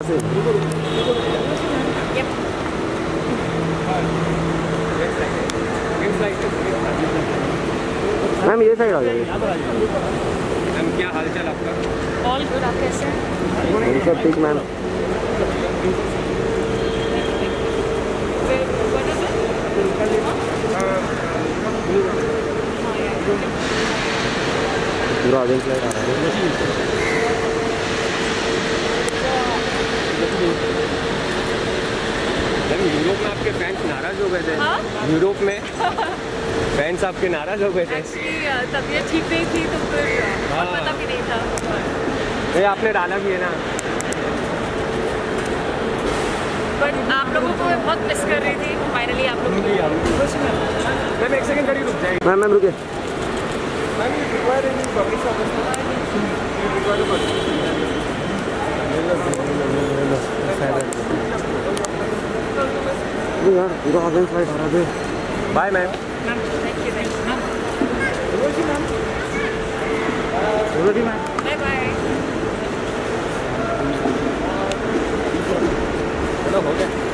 Ma'am ये side आ जाइए। Ma'am क्या हाल चाल आपका? ऑल गुड, आप कैसे हैं? सब ठीक मैम। पूरा ऑडियंस लाइट आ रहा है। यूरोप में आपके फैंस नाराज हो गए थे। हाँ? यूरोप में फैंस आपके नाराज हो गए थे। एक्चुअली तबीयत ठीक नहीं थी तो फिर और पता भी नहीं था। नहीं आपने डाला भी है ना। बट आप लोगों को मैं बहुत मिस कर रही थी। फाइनली आप लोगों को मैम एक सेकंड करिए, रुक जाइए। मैम रुके। Ma'am you require any public service? यार पूरा ऑडियंस लाइट आ रहा है। Bye ma'am. Thank you ma'am. Bye bye. चलो हो गया।